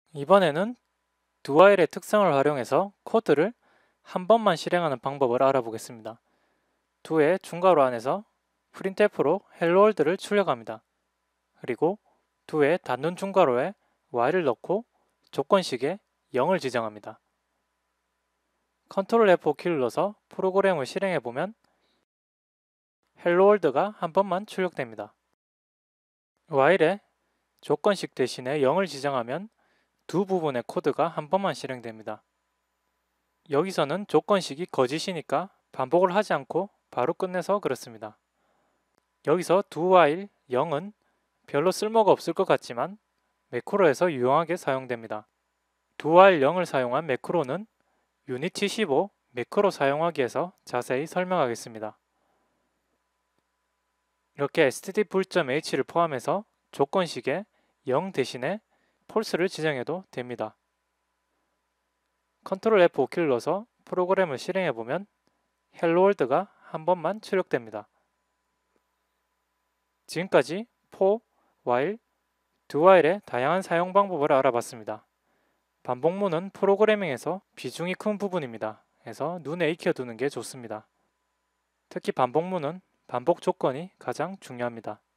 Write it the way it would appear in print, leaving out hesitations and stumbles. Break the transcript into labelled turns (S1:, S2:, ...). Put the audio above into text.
S1: 이번에는 두와일의 특성을 활용해서 코드를 한 번만 실행하는 방법을 알아보겠습니다. do의 중괄호 안에서 printf로 helloworld를 출력합니다. 그리고 do의 닫는 중괄호에 while을 넣고 조건식에 0을 지정합니다. Ctrl F5키를 눌러서 프로그램을 실행해보면 helloworld가 한 번만 출력됩니다. while에 조건식 대신에 0을 지정하면 두 부분의 코드가 한 번만 실행됩니다. 여기서는 조건식이 거짓이니까 반복을 하지 않고 바로 끝내서 그렇습니다. 여기서 do while 0은 별로 쓸모가 없을 것 같지만 매크로에서 유용하게 사용됩니다. do while 0을 사용한 매크로는 유니티 15 매크로 사용하기에서 자세히 설명하겠습니다. 이렇게 std_h를 포함해서 조건식에 0 대신에 false를 지정해도 됩니다. Ctrl F5키를 눌러서 프로그램을 실행해보면 helloworld가 한 번만 출력됩니다. 지금까지 for, while, do while의 다양한 사용 방법을 알아봤습니다. 반복문은 프로그래밍에서 비중이 큰 부분입니다. 해서 눈에 익혀두는 게 좋습니다. 특히 반복문은 반복 조건이 가장 중요합니다.